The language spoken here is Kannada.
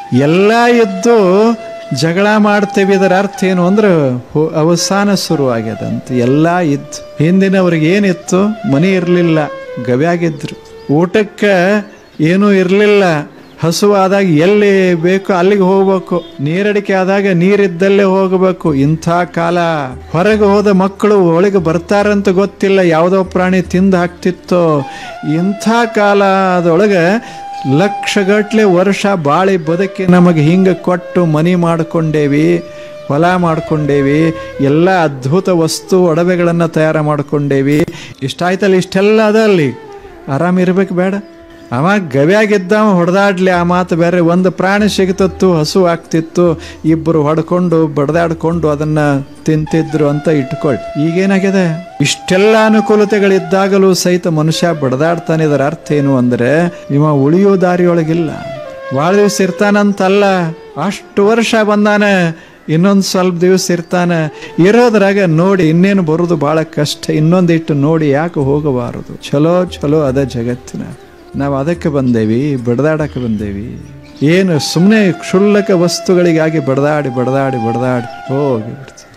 ಎಲ್ಲ ಇದ್ದು ಜಗಳ ಮಾಡ್ತೇವೆ. ಇದರ ಅರ್ಥ ಏನು ಅಂದ್ರೆ ಅವಸಾನ ಶುರುವಾಗ್ಯದಂತ. ಎಲ್ಲ ಇದ್ದು ಹಿಂದಿನವ್ರಿಗೆ ಏನಿತ್ತು, ಮನೆ ಇರಲಿಲ್ಲ, ಗವ್ಯಾಗಿದ್ರು, ಊಟಕ್ಕೆ ಏನೂ ಇರಲಿಲ್ಲ, ಹಸುವಾದಾಗ ಎಲ್ಲಿ ಬೇಕು ಅಲ್ಲಿಗೆ ಹೋಗ್ಬೇಕು, ನೀರಡಿಕೆ ಆದಾಗ ನೀರಿದ್ದಲ್ಲೇ ಹೋಗಬೇಕು. ಇಂಥ ಕಾಲ. ಹೊರಗೆ ಹೋದ ಮಕ್ಕಳು ಒಳಗೆ ಬರ್ತಾರಂತ ಗೊತ್ತಿಲ್ಲ, ಯಾವುದೋ ಪ್ರಾಣಿ ತಿಂದು ಹಾಕ್ತಿತ್ತೋ. ಇಂಥ ಕಾಲ ಅದೊಳಗೆ ಲಕ್ಷಗಟ್ಲೆ ವರ್ಷ ಬಾಳಿ ಬದುಕಿ ನಮಗೆ ಹಿಂಗೆ ಕೊಟ್ಟು ಮನೆ ಮಾಡ್ಕೊಂಡೇವಿ, ಹೊಲ ಮಾಡ್ಕೊಂಡೇವಿ, ಎಲ್ಲ ಅದ್ಭುತ ವಸ್ತು ಒಡವೆಗಳನ್ನು ತಯಾರು ಮಾಡ್ಕೊಂಡೇವಿ. ಇಷ್ಟಾಯ್ತಲ್ಲ, ಇಷ್ಟೆಲ್ಲ ಅದ ಅಲ್ಲಿ. ಆರಾಮಿರ್ಬೇಕು ಬೇಡ? ಅವ ಗವ್ಯಾಗಿದ್ದವ ಹೊಡೆದಾಡ್ಲಿ, ಆ ಮಾತು ಬೇರೆ. ಒಂದು ಪ್ರಾಣಿ ಸಿಗ್ತತ್ತು, ಹಸು ಆಗ್ತಿತ್ತು, ಇಬ್ಬರು ಹೊಡ್ಕೊಂಡು ಬಡ್ದಾಡ್ಕೊಂಡು ಅದನ್ನು ತಿಂತಿದ್ರು ಅಂತ ಇಟ್ಕೊಳ್ಳಿ. ಈಗೇನಾಗಿದೆ? ಇಷ್ಟೆಲ್ಲ ಅನುಕೂಲತೆಗಳಿದ್ದಾಗಲೂ ಸಹಿತ ಮನುಷ್ಯ ಬಡ್ದಾಡ್ತಾನೆ. ಇದರ ಅರ್ಥ ಏನು ಅಂದರೆ ಇವ ಉಳಿಯೋ ದಾರಿಯೊಳಗಿಲ್ಲ. ಭಾಳ ದಿವಸ ಇರ್ತಾನಂತಲ್ಲ, ಅಷ್ಟು ವರ್ಷ ಬಂದಾನ, ಇನ್ನೊಂದು ಸ್ವಲ್ಪ ದಿವಸ ಇರ್ತಾನೆ. ಇರೋದ್ರಾಗ ನೋಡಿ ಇನ್ನೇನು ಬರೋದು ಭಾಳ ಕಷ್ಟ. ಇನ್ನೊಂದಿಟ್ಟು ನೋಡಿ ಯಾಕೆ ಹೋಗಬಾರದು? ಚಲೋ ಚಲೋ ಅದ ಜಗತ್ತಿನ. ನಾವು ಅದಕ್ಕೆ ಬಂದೇವಿ, ಬಡ್ದಾಡಕ್ಕೆ ಬಂದೇವಿ. ಏನು ಸುಮ್ಮನೆ ಕ್ಷುಲ್ಲಕ ವಸ್ತುಗಳಿಗಾಗಿ ಬಡ್ದಾಡಿ ಹೋಗಿಬಿಡ್ತೀವಿ.